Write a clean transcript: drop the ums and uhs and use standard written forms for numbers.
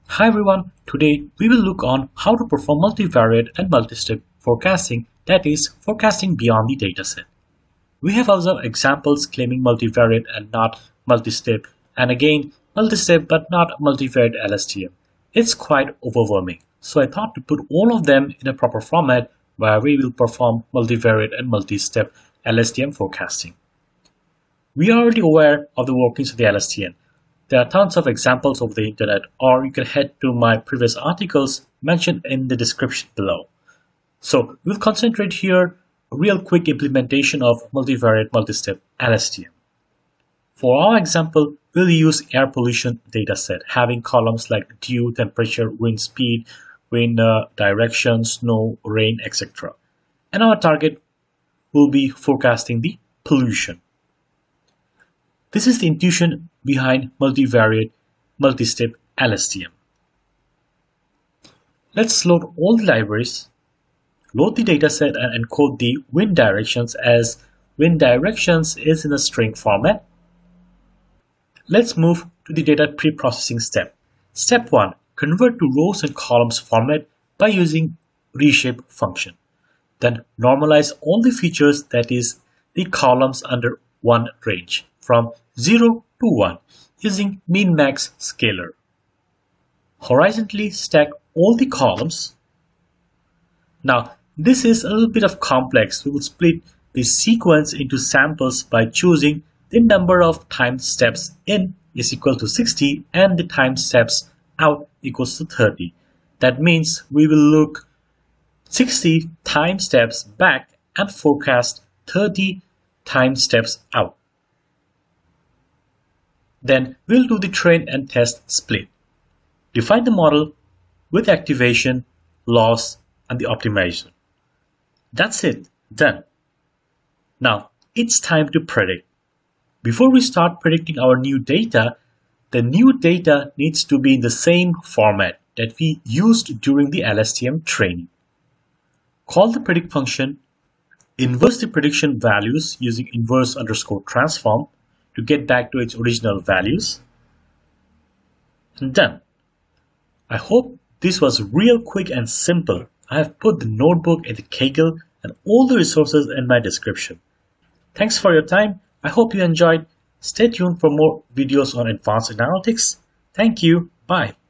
Hi everyone, today we will look on how to perform multivariate and multi-step forecasting, that is, forecasting beyond the dataset. We have also examples claiming multivariate and not multi-step, and again multi-step but not multivariate LSTM. It's quite overwhelming, so I thought to put all of them in a proper format where we will perform multivariate and multi-step LSTM forecasting. We are already aware of the workings of the LSTM. There are tons of examples over the internet, or you can head to my previous articles mentioned in the description below. So we'll concentrate here a real quick implementation of multivariate multi-step LSTM. For our example, we'll use air pollution dataset having columns like dew, temperature, wind speed, wind direction, snow, rain, etc. And our target will be forecasting the pollution. This is the intuition behind multivariate multi-step LSTM. Let's load all the libraries, load the dataset and encode the wind directions as wind directions is in a string format. Let's move to the data pre-processing step. Step 1. Convert to rows and columns format by using reshape function. Then normalize all the features, that is, the columns under one range from 0 to 1 using min-max scalar. Horizontally stack all the columns. Now this is a little bit of complex. We will split the sequence into samples by choosing the number of time steps in is equal to 60 and the time steps out equals to 30. That means we will look 60 time steps back and forecast 30 time steps out. Then we'll do the train and test split. Define the model with activation, loss, and the optimization. That's it, done. Now it's time to predict. Before we start predicting our new data, the new data needs to be in the same format that we used during the LSTM training. Call the predict function, inverse the prediction values using inverse underscore transform to get back to its original values, and done. I hope this was real quick and simple. I have put the notebook in the Kaggle and all the resources in my description. Thanks for your time. I hope you enjoyed. Stay tuned for more videos on advanced analytics. Thank you. Bye.